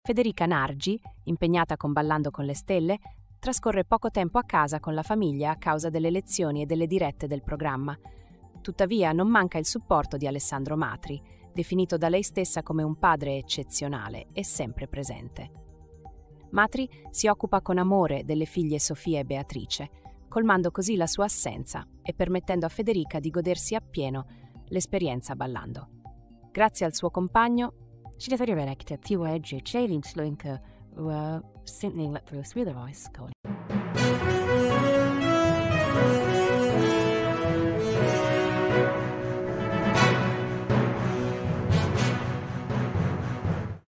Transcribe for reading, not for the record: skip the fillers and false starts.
Federica Nargi, impegnata con Ballando con le stelle, trascorre poco tempo a casa con la famiglia a causa delle lezioni e delle dirette del programma. Tuttavia non manca il supporto di Alessandro Matri, definito da lei stessa come un padre eccezionale e sempre presente. Matri si occupa con amore delle figlie Sofia e Beatrice, colmando così la sua assenza e permettendo a Federica di godersi appieno l'esperienza ballando. Grazie al suo compagno, She does very well, active, ti oggi, c'è l'influenza, sentning let through the voice,